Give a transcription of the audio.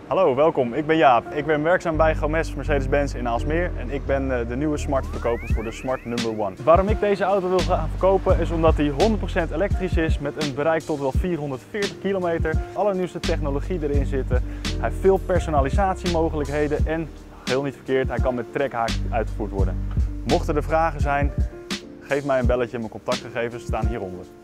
Hallo, welkom. Ik ben Jaap. Ik ben werkzaam bij Gomes Mercedes-Benz in Aalsmeer en ik ben de nieuwe Smart verkoper voor de Smart No. 1. Waarom ik deze auto wil gaan verkopen is omdat hij 100% elektrisch is met een bereik tot wel 440 kilometer. Allernieuwste technologie erin zitten. Hij heeft veel personalisatiemogelijkheden en, heel niet verkeerd, hij kan met trekhaak uitgevoerd worden. Mochten er vragen zijn, geef mij een belletje. Mijn contactgegevens staan hieronder.